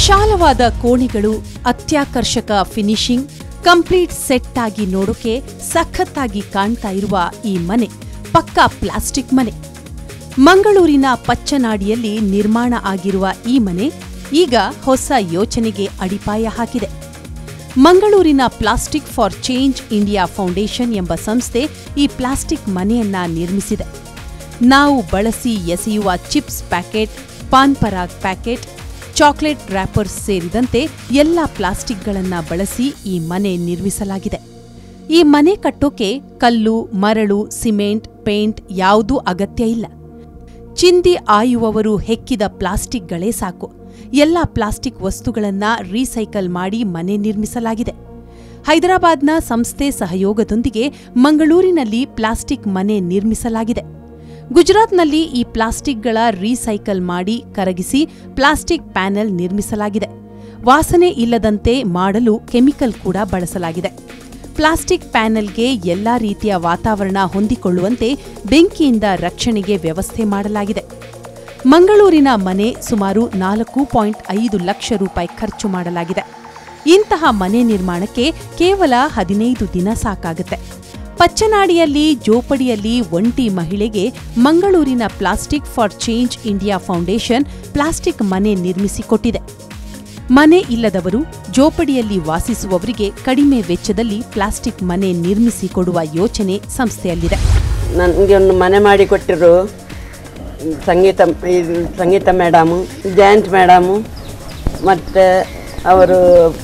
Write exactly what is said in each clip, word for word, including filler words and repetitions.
ವಿಶಾಲವಾದ ಕೋಣೆಗಳು, ಅತ್ಯಾಕರ್ಷಕ ಫಿನಿಶಿಂಗ್, ಕಂಪ್ಲೀಟ್ ಸೆಟ್ ಆಗಿ ನೋಡೋಕೆ ಸಖತ್ತಾಗಿ ಕಾಣ್ತಾ ಇರುವ ಈ ಮನೆ ಪಕ್ಕಾ ಪ್ಲಾಸ್ಟಿಕ್ ಮನೆ. ಮಂಗಳೂರಿನ ಪಚ್ಚನಾಡಿಯಲ್ಲಿ ನಿರ್ಮಾಣ ಆಗಿರುವ ಈ ಮನೆ ಈಗ ಹೊಸ ಯೋಚನೆಗೆ ಅಡಿಪಾಯ ಹಾಕಿದೆ. ಮಂಗಳೂರಿನ plastic for change India foundation ಎಂಬ ಸಂಸ್ಥೆ ಈ ಪ್ಲಾಸ್ಟಿಕ್ ಮನೆಯನ್ನ ನಿರ್ಮಿಸಿದೆ. ನಾವು ಬಳಸಿ ಎಸೆಯುವ chips packet, Pan Parag packet, chocolate wrappers ಸೇರಿದಂತೆ ಎಲ್ಲ ಪ್ಲಾಸ್ಟಿಕ್ಗಳನ್ನು ಬಳಸಿ ಈ ಮನೆ ನಿರ್ಮಿಸಲಾಗಿದೆ. ಈ ಮನೆ ಕಟ್ಟೋಕೆ ಕಲ್ಲು, ಮರಳು, ಸಿಮೆಂಟ್, ಪೇಂಟ್ ಯಾವುದೂ ಅಗತ್ಯ ಇಲ್ಲ. ಚಿಂದಿ ಆಯುವವರು ಹೆಕ್ಕಿದ ಪ್ಲಾಸ್ಟಿಕ್ಗಳೇ ಸಾಕು. ಎಲ್ಲ ಪ್ಲಾಸ್ಟಿಕ್ ವಸ್ತುಗಳನ್ನು ರೀಸೈಕಲ್ ಮಾಡಿ ಮನೆ ನಿರ್ಮಿಸಲಾಗಿದೆ. ಹೈದರಾಬಾದ್ನ ಸಂಸ್ಥೆ ಸಹಯೋಗದೊಂದಿಗೆ ಮಂಗಳೂರಿನಲ್ಲಿ ಪ್ಲಾಸ್ಟಿಕ್ ಮನೆ ನಿರ್ಮಿಸಲಾಗಿದೆ. ಗುಜರಾತ್ನಲ್ಲಿ ಈ ಪ್ಲಾಸ್ಟಿಕ್ಗಳ ರೀಸೈಕಲ್ ಮಾಡಿ ಕರಗಿಸಿ ಪ್ಲಾಸ್ಟಿಕ್ ಪ್ಯಾನೆಲ್ ನಿರ್ಮಿಸಲಾಗಿದೆ. ವಾಸನೆ ಇಲ್ಲದಂತೆ ಮಾಡಲು ಕೆಮಿಕಲ್ ಕೂಡ ಬಳಸಲಾಗಿದೆ. ಪ್ಲಾಸ್ಟಿಕ್ ಪ್ಯಾನೆಲ್ಗೆ ಎಲ್ಲಾ ರೀತಿಯ ವಾತಾವರಣ ಹೊಂದಿಕೊಳ್ಳುವಂತೆ ಬೆಂಕಿಯಿಂದ ರಕ್ಷಣೆಗೆ ವ್ಯವಸ್ಥೆ ಮಾಡಲಾಗಿದೆ. ಮಂಗಳೂರಿನ ಮನೆ ಸುಮಾರು ನಾಲ್ಕು ಪಾಯಿಂಟ್ ಐದು ಲಕ್ಷ ರೂಪಾಯಿ ಖರ್ಚು ಮಾಡಲಾಗಿದೆ. ಇಂತಹ ಮನೆ ನಿರ್ಮಾಣಕ್ಕೆ ಕೇವಲ ಹದಿನೈದು ದಿನ ಸಾಕಾಗುತ್ತೆ. ಪಚ್ಚನಾಡಿಯಲ್ಲಿ ಜೋಪಡಿಯಲ್ಲಿ ಒಂಟಿ ಮಹಿಳೆಗೆ ಮಂಗಳೂರಿನ plastic for change India foundation plastic ಮನೆ ನಿರ್ಮಿಸಿಕೊಟ್ಟಿದೆ. ಮನೆ ಇಲ್ಲದವರು, ಜೋಪಡಿಯಲ್ಲಿ ವಾಸಿಸುವವರಿಗೆ ಕಡಿಮೆ ವೆಚ್ಚದಲ್ಲಿ ಪ್ಲಾಸ್ಟಿಕ್ ಮನೆ ನಿರ್ಮಿಸಿಕೊಡುವ ಯೋಚನೆ ಸಂಸ್ಥೆಯಲ್ಲಿದೆ. ನನಗೆ ಒಂದು ಮನೆ ಮಾಡಿಕೊಟ್ಟಿರು ಸಂಗೀತ ಸಂಗೀತ ಮೇಡಮು, ಜಯಂತ್ ಮೇಡಮು, ಮತ್ತು ಅವರು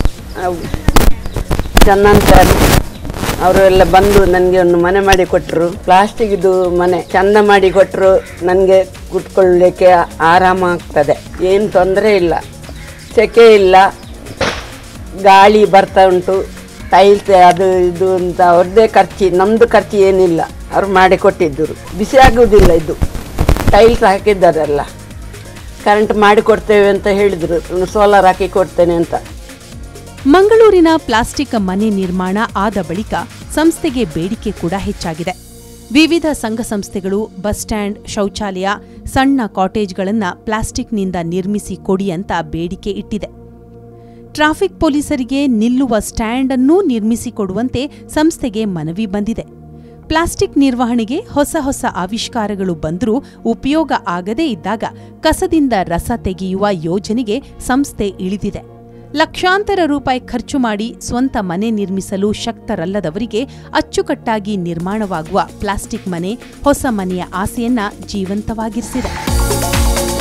ಚಂದನ್ ಸರ್ ಅವರು ಎಲ್ಲ ಬಂದು ನನಗೆ ಒಂದು ಮನೆ ಮಾಡಿ ಕೊಟ್ಟರು. ಪ್ಲಾಸ್ಟಿಕ್ದು ಮನೆ ಚಂದ ಮಾಡಿ ಕೊಟ್ಟರು. ನನಗೆ ಕುತ್ಕೊಳ್ಳಲಿಕ್ಕೆ ಆರಾಮ ಆಗ್ತದೆ, ಏನು ತೊಂದರೆ ಇಲ್ಲ, ಸೆಕೆ ಇಲ್ಲ, ಗಾಳಿ ಬರ್ತಾ ಉಂಟು. ಟೈಲ್ಸ್ ಅದು ಇದು ಅಂತ ಅವ್ರದ್ದೇ ಖರ್ಚು, ನಮ್ಮದು ಖರ್ಚು ಏನಿಲ್ಲ. ಅವ್ರು ಮಾಡಿ ಕೊಟ್ಟಿದ್ದರು. ಬಿಸಿ ಆಗುವುದಿಲ್ಲ, ಇದು ಟೈಲ್ಸ್ ಹಾಕಿದ್ದಾರಲ್ಲ, ಕರೆಂಟ್ ಮಾಡಿಕೊಡ್ತೇವೆ ಅಂತ ಹೇಳಿದರು. ಸೋಲಾರ್ ಹಾಕಿ ಕೊಡ್ತೇನೆ ಅಂತ. ಮಂಗಳೂರಿನ ಪ್ಲಾಸ್ಟಿಕ್ ಮನೆ ನಿರ್ಮಾಣ ಆದ ಬಳಿಕ ಸಂಸ್ಥೆಗೆ ಬೇಡಿಕೆ ಕೂಡ ಹೆಚ್ಚಾಗಿದೆ. ವಿವಿಧ ಸಂಘ ಸಂಸ್ಥೆಗಳು ಬಸ್ ಸ್ಟ್ಯಾಂಡ್, ಶೌಚಾಲಯ, ಸಣ್ಣ ಕಾಟೇಜ್ಗಳನ್ನು ಪ್ಲಾಸ್ಟಿಕ್ನಿಂದ ನಿರ್ಮಿಸಿ ಕೊಡಿ ಅಂತ ಬೇಡಿಕೆ ಇಟ್ಟಿದೆ. ಟ್ರಾಫಿಕ್ ಪೊಲೀಸರಿಗೆ ನಿಲ್ಲುವ ಸ್ಟ್ಯಾಂಡ್ ಅನ್ನೂ ನಿರ್ಮಿಸಿಕೊಡುವಂತೆ ಸಂಸ್ಥೆಗೆ ಮನವಿ ಬಂದಿದೆ. ಪ್ಲಾಸ್ಟಿಕ್ ನಿರ್ವಹಣೆಗೆ ಹೊಸ ಹೊಸ ಆವಿಷ್ಕಾರಗಳು ಬಂದರೂ ಉಪಯೋಗ ಆಗದೇ ಇದ್ದಾಗ ಕಸದಿಂದ ರಸ ತೆಗೆಯುವ ಯೋಜನೆಗೆ ಸಂಸ್ಥೆ ಇಳಿದಿದೆ. ಲಕ್ಷಾಂತರ ರೂಪಾಯಿ ಖರ್ಚು ಮಾಡಿ ಸ್ವಂತ ಮನೆ ನಿರ್ಮಿಸಲು ಶಕ್ತರಲ್ಲದವರಿಗೆ ಅಚ್ಚುಕಟ್ಟಾಗಿ ನಿರ್ಮಾಣವಾಗುವ ಪ್ಲಾಸ್ಟಿಕ್ ಮನೆ ಹೊಸ ಮನೆಯ ಆಸೆಯನ್ನ ಜೀವಂತವಾಗಿರಿಸಿದೆ.